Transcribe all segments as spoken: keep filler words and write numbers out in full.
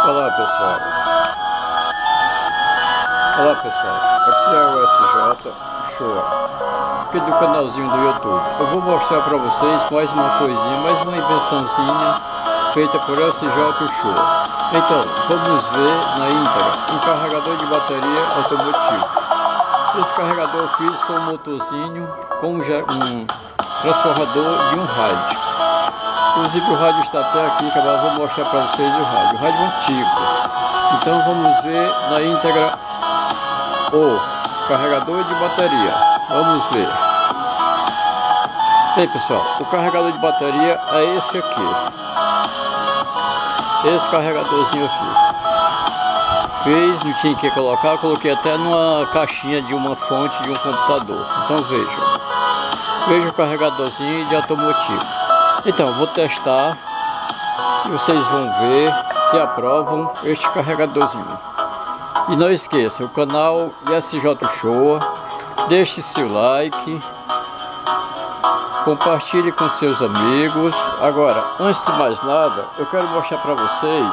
Olá pessoal, Olá pessoal, aqui é o S J Show, aqui do canalzinho do YouTube. Eu vou mostrar para vocês mais uma coisinha, mais uma invençãozinha feita por S J Show. Então, vamos ver na íntegra um carregador de bateria automotivo. Esse carregador eu fiz com um motorzinho, com um, um transformador e um rádio. Inclusive o rádio está até aqui, que eu vou mostrar para vocês o rádio. O rádio antigo. Então vamos ver na íntegra o carregador de bateria. Vamos ver. Bem pessoal, o carregador de bateria é esse aqui. Esse carregadorzinho aqui. Fez, não tinha que colocar, coloquei até numa caixinha de uma fonte de um computador. Então vejam. Veja o carregadorzinho de automotivo. Então, vou testar e vocês vão ver se aprovam este carregadorzinho. E não esqueça, o canal S J Show, deixe seu like, compartilhe com seus amigos. Agora, antes de mais nada, eu quero mostrar para vocês,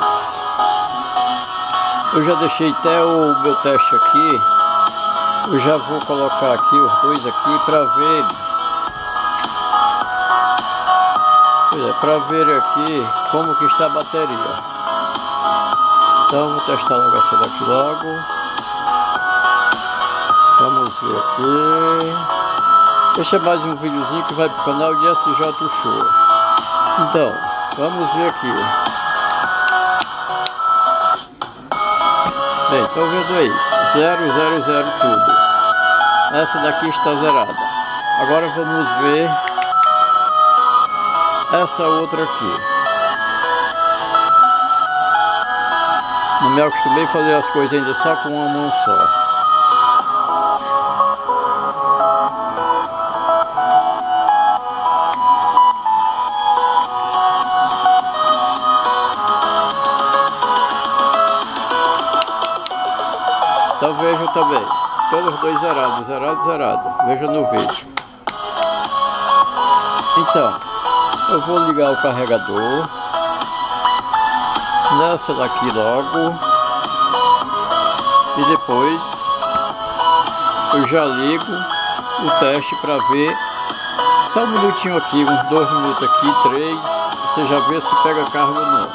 eu já deixei até o meu teste aqui, eu já vou colocar aqui os dois aqui para ver. É, para ver aqui como que está a bateria. Então vou testar logo essa daqui logo. Vamos ver aqui. Este é mais um videozinho que vai para o canal de S J Show. Então, vamos ver aqui. Bem, estão vendo aí, zero, zero, zero tudo. Essa daqui está zerada. Agora vamos ver essa outra aqui. Não me acostumei a fazer as coisas ainda só com uma mão só. Então vejam também, todos os dois zerados, zerado, zerado. Veja no vídeo. Então, eu vou ligar o carregador nessa daqui logo e depois eu já ligo o teste para ver só um minutinho aqui, uns dois minutos aqui, três, você já vê se pega carga ou não.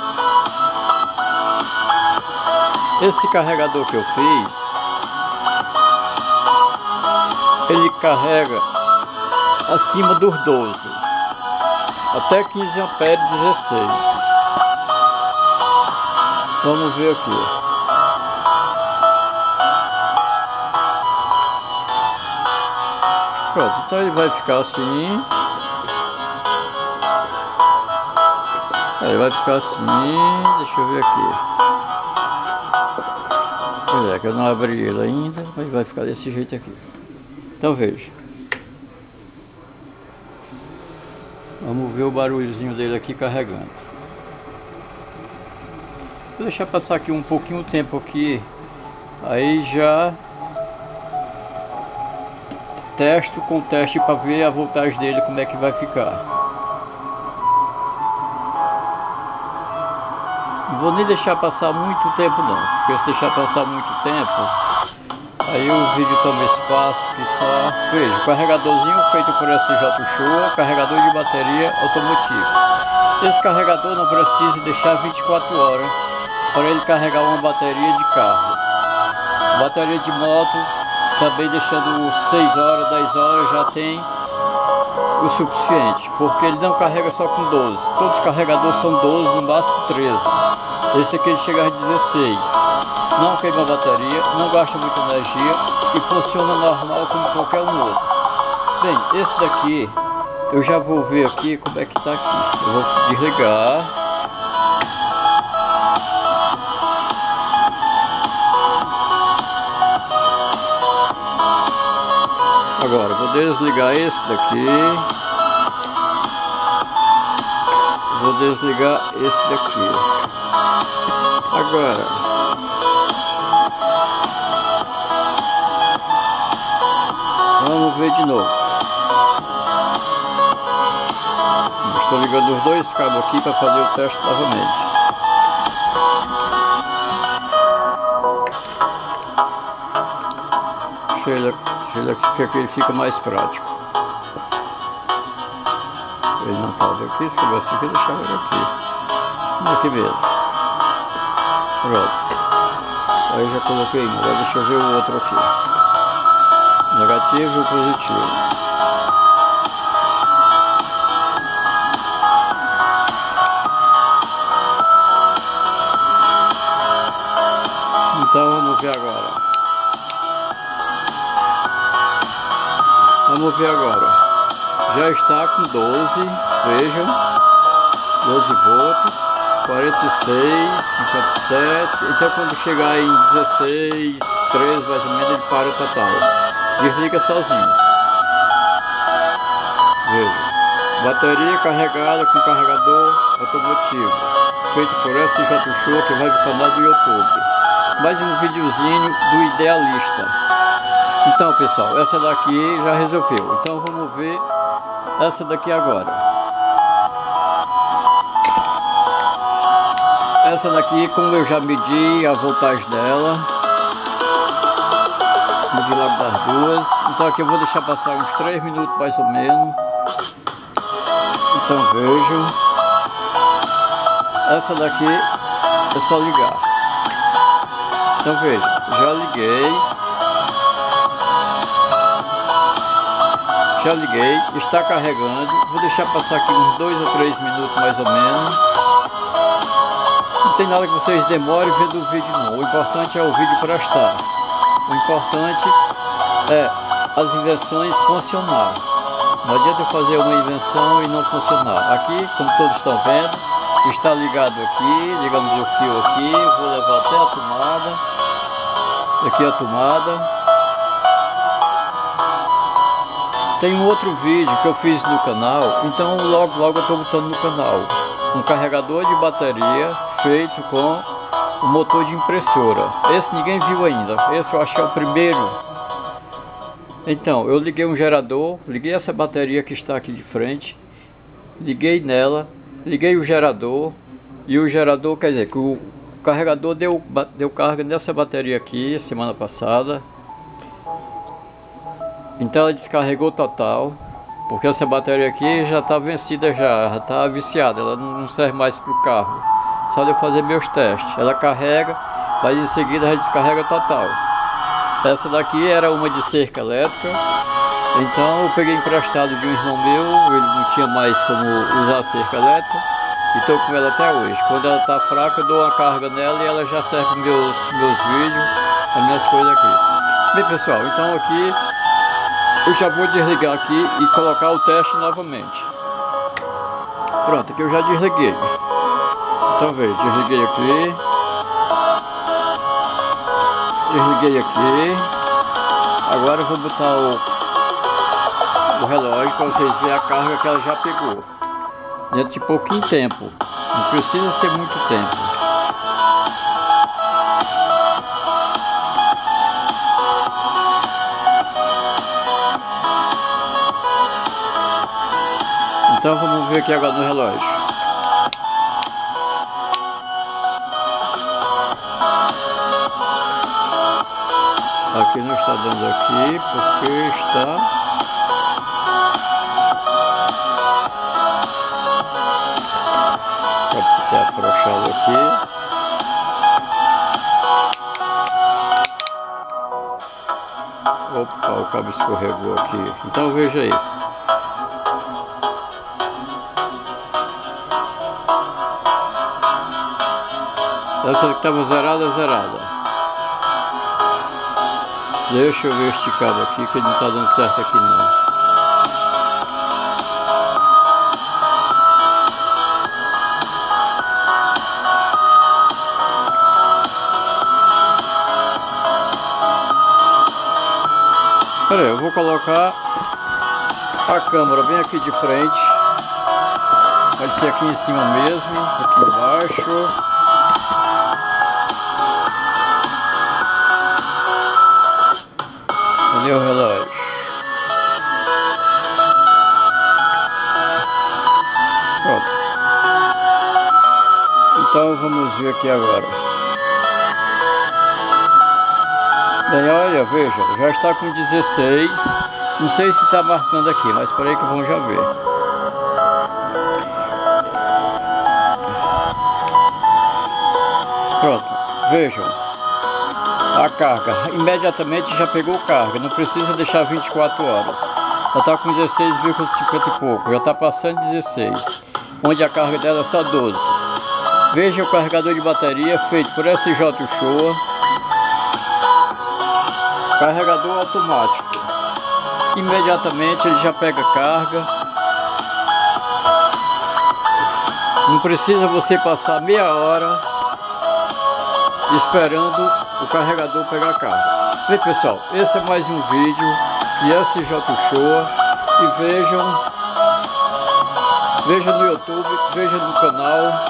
Esse carregador que eu fiz, ele carrega acima dos doze. Até quinze amperes, dezesseis. Vamos ver aqui. Pronto, então ele vai ficar assim. Ele vai ficar assim. Deixa eu ver aqui. Pois é, que eu não abri ele ainda, mas vai ficar desse jeito aqui. Então veja. Vamos ver o barulhozinho dele aqui carregando. Vou deixar passar aqui um pouquinho o tempo aqui. Aí já testo com teste para ver a voltagem dele, como é que vai ficar. Não vou nem deixar passar muito tempo não, porque se deixar passar muito tempo, aí o vídeo toma espaço, que só... Veja, o carregadorzinho feito por S J Show, carregador de bateria automotivo. Esse carregador não precisa deixar vinte e quatro horas para ele carregar uma bateria de carro. Bateria de moto, também deixando seis horas, dez horas já tem o suficiente, porque ele não carrega só com doze. Todos os carregadores são doze, no máximo treze. Esse aqui ele chega a dezesseis. Não queima a bateria, não gasta muita energia e funciona normal como qualquer um outro. Bem, esse daqui eu já vou ver aqui como é que tá aqui. Eu vou desligar. Agora vou desligar esse daqui. Vou desligar esse daqui. Agora vamos ver de novo. Estou ligando os dois cabos aqui para fazer o teste novamente. deixa ele, deixa ele aqui, porque ele fica mais prático. Ele não cabe aqui, se coubesse aqui, deixava ele aqui. Aqui mesmo. Pronto. Aí já coloquei um, agora deixa eu ver o outro aqui. Negativo e o positivo. Então vamos ver agora. Vamos ver agora. Já está com doze, vejam. doze volts. quarenta e seis, cinquenta e sete. Então quando chegar em dezesseis, treze mais ou menos, ele para o total. Desliga sozinho. Veja. Bateria carregada com carregador automotivo. Feito por S J Show, que vai pro canal do YouTube. Mais um videozinho do Idealista. Então pessoal, essa daqui já resolveu. Então vamos ver essa daqui agora. Essa daqui, como eu já medi a voltagem dela, medi logo das duas. Então aqui eu vou deixar passar uns três minutos mais ou menos. Então vejam. Essa daqui é só ligar. Então veja, já liguei. Já liguei, está carregando. Vou deixar passar aqui uns dois ou três minutos mais ou menos. Não tem nada que vocês demorem vendo o vídeo não. O importante é o vídeo prestar. O importante é as invenções funcionar. Não adianta eu fazer uma invenção e não funcionar. Aqui, como todos estão vendo, está ligado aqui. Ligamos o fio aqui. Vou levar até a tomada. Aqui a tomada. Tem um outro vídeo que eu fiz no canal. Então logo logo eu estou botando no canal. Um carregador de bateria feito com o motor de impressora. Esse ninguém viu ainda. Esse eu acho que é o primeiro. Então, eu liguei um gerador, liguei essa bateria que está aqui de frente, liguei nela, liguei o gerador, e o gerador, quer dizer, que o carregador deu, deu carga nessa bateria aqui, semana passada. Então ela descarregou total. Porque essa bateria aqui já está vencida, já já está viciada, ela não serve mais para o carro. Só de eu fazer meus testes. Ela carrega, mas em seguida já descarrega total. Essa daqui era uma de cerca elétrica. Então eu peguei emprestado de um irmão meu, ele não tinha mais como usar cerca elétrica. E estou com ela até hoje. Quando ela está fraca eu dou uma carga nela e ela já serve para meus, meus vídeos, as minhas coisas aqui. Bem pessoal, então aqui eu já vou desligar aqui e colocar o teste novamente. Pronto, aqui eu já desliguei. Então veja, desliguei aqui. Desliguei aqui. Agora eu vou botar o, o relógio para vocês verem a carga que ela já pegou. Dentro de pouquinho tempo. Não precisa ser muito tempo. Então vamos ver aqui agora no relógio. Aqui não está dando aqui porque está pode ter afrouxado aqui. Opa, o cabo escorregou aqui. Então veja aí. Essa que estava zerada, zerada. Deixa eu ver este cabo aqui, que ele não está dando certo aqui não. Pera aí, eu vou colocar a câmera bem aqui de frente. Pode ser aqui em cima mesmo, aqui embaixo. Cadê o relógio? Pronto. Então vamos ver aqui agora. Bem, olha, veja, já está com dezesseis. Não sei se está marcando aqui, mas por aí que vamos já ver. Pronto, vejam. A carga, imediatamente já pegou carga, não precisa deixar vinte e quatro horas. Já está com dezesseis vírgula cinquenta e pouco, já está passando dezesseis, onde a carga dela é só doze. Veja o carregador de bateria feito por S J Showa. Carregador automático. Imediatamente ele já pega carga. Não precisa você passar meia hora esperando o carregador pegar carga. Bem, pessoal, esse é mais um vídeo de S J Showa. E vejam, veja no YouTube, veja no canal.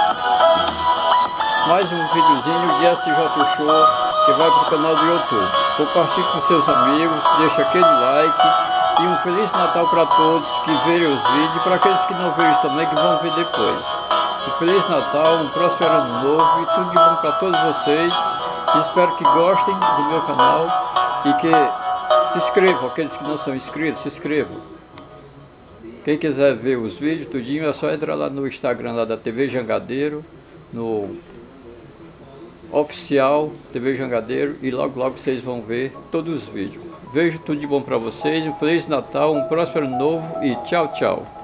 Mais um videozinho de S J Showa que vai para o canal do YouTube. Compartilhe com seus amigos, deixa aquele like e um Feliz Natal para todos que verem os vídeos e para aqueles que não viram também, que vão ver depois. Um Feliz Natal, um próspero ano novo e tudo de bom para todos vocês. Espero que gostem do meu canal e que se inscrevam. Aqueles que não são inscritos, se inscrevam. Quem quiser ver os vídeos tudinho é só entrar lá no Instagram lá da T V Jangadeiro, no oficial T V Jangadeiro, e logo logo vocês vão ver todos os vídeos. Vejo tudo de bom para vocês, um Feliz Natal, um próspero ano novo e tchau, tchau.